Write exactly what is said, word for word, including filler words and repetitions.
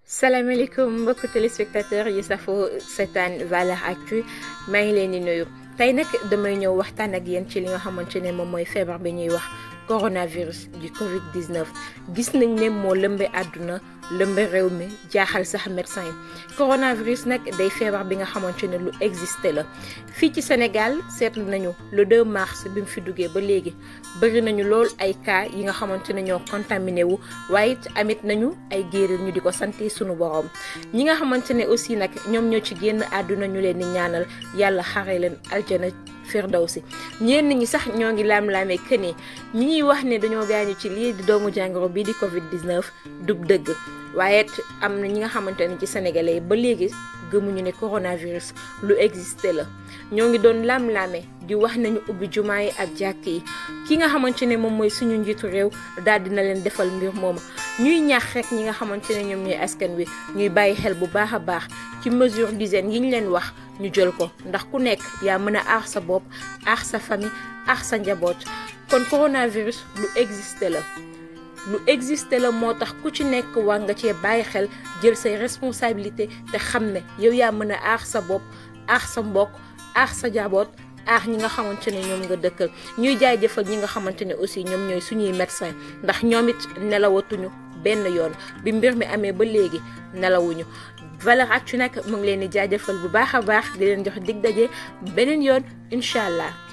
salaamaaleykum mbokki téléspectateurs yi safoo seetaan Valeurs Actu maa ngi leen di nuyu tey nag damay ñëw waxtaan ak yéen ci li nga xamante ne moom mooy feebar bi ñuy wax coronavirus du Covid dix-neuf gis nañ ne moo lëmbe àdduna lëmbe réew mi jaaxal sax médecin yi coronavirus nag day feebar bi nga xamante ne lu existé la fii ci Sénégal seetlu nañu le deux mars bi mu fi duggee ba léegi bëri nañu lool ay cas yi nga xamante ne ñoo contaminé wu waaye it amit nañu ay géerir ñu di ko sante sunu borom ñi nga xamante ne aussi nag ñoom ñoo ci génn àdduna ñu leen di ñaanal yàlla xare leen aljana firdawsi ñenn ñi sax ñoo ngi laam-laamee que ni ñi ñuy wax ne dañoo gaañu ci lii di doomu jàngoro bii di Covid dix-neuf dub dëgg waaye am na ñi nga xamante ne ci sénégalais yi ba léegi gëmuñu ne coronavirus lu existé la ñoo ngi doon laam-laame di wax nañu ubbi jumaa yi ak jàkk yi ki nga xamante ne moom mooy suñu njiitu réew daal dina leen defal mbir mooma ñuy ñaax rek ñi nga xamante ne ñoom ñooy askan wi ñuy bàyyi xel bu baax a baax ci mesure d'hygiène yi ñu leen wax ñu jël ko ndax ku nekk yaa mën a aar sa bopp aar sa famille aar sa njaboot kon coronavirus lu existé la lu existé la moo tax ku ci nekk war nga cee bàyyi xel jël say responsabilité te xam ne yow yaa mën a aar sa bopp aar sa mbokk aar sa njaboot aar ñi nga xamante ne ñoom nga dëkkal ñuy jaajëfal ñi nga xamante ne aussi ñoom ñooy suñuy médecin ndax ñoom it nelawatuñu benn yoon bi mbir mi amee ba léegi nelawuñu Valeurs Actu nag mu ngi leen di jaajëfal bu baax a baax di leen jox dig daje beneen yoon incha allah.